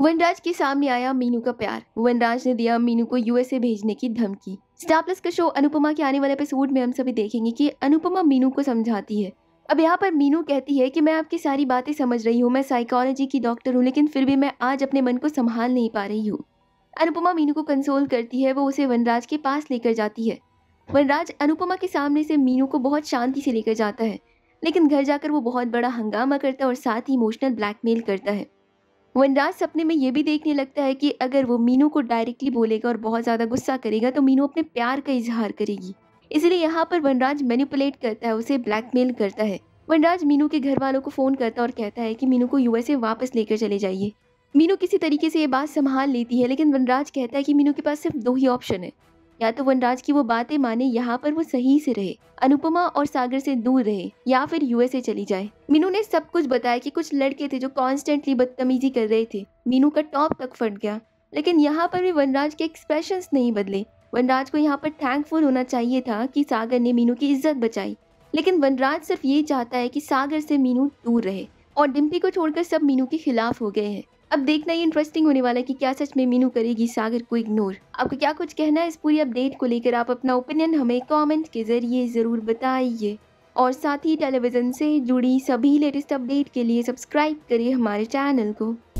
वनराज के सामने आया मीनू का प्यार। वनराज ने दिया मीनू को यूएसए भेजने की धमकी। स्टार प्लस का शो अनुपमा के आने वाले एपिसोड में हम सभी देखेंगे कि अनुपमा मीनू को समझाती है। अब यहाँ पर मीनू कहती है कि मैं आपकी सारी बातें समझ रही हूँ, मैं साइकोलॉजी की डॉक्टर हूँ, लेकिन फिर भी मैं आज अपने मन को संभाल नहीं पा रही हूँ। अनुपमा मीनू को कंसोल करती है, वो उसे वनराज के पास लेकर जाती है। वनराज अनुपमा के सामने से मीनू को बहुत शांति से लेकर जाता है, लेकिन घर जाकर वो बहुत बड़ा हंगामा करता है और साथ ही इमोशनल ब्लैकमेल करता है। वनराज सपने में ये भी देखने लगता है कि अगर वो मीनू को डायरेक्टली बोलेगा और बहुत ज़्यादा गुस्सा करेगा तो मीनू अपने प्यार का इजहार करेगी। इसलिए यहाँ पर वनराज मैनिपुलेट करता है, उसे ब्लैकमेल करता है। वनराज मीनू के घर वालों को फ़ोन करता है और कहता है कि मीनू को यूएसए वापस लेकर चले जाइए। मीनू किसी तरीके से ये बात संभाल लेती है, लेकिन वनराज कहता है कि मीनू के पास सिर्फ दो ही ऑप्शन है, या तो वनराज की वो बातें माने, यहाँ पर वो सही से रहे, अनुपमा और सागर से दूर रहे, या फिर यूएसए चली जाए। मीनू ने सब कुछ बताया कि कुछ लड़के थे जो कॉन्स्टेंटली बदतमीजी कर रहे थे। मीनू का टॉप तक फट गया, लेकिन यहाँ पर भी वनराज के एक्सप्रेशंस नहीं बदले। वनराज को यहाँ पर थैंकफुल होना चाहिए था कि सागर ने मीनू की इज्जत बचाई, लेकिन वनराज सिर्फ ये चाहता है कि सागर से मीनू दूर रहे, और डिम्पी को छोड़कर सब मीनू के खिलाफ हो गए हैं। अब देखना ये इंटरेस्टिंग होने वाला है कि क्या सच में मीनू करेगी सागर को इग्नोर। आपको क्या कुछ कहना है इस पूरी अपडेट को लेकर? आप अपना ओपिनियन हमें कमेंट के जरिए ज़रूर बताइए, और साथ ही टेलीविज़न से जुड़ी सभी लेटेस्ट अपडेट के लिए सब्सक्राइब करिए हमारे चैनल को।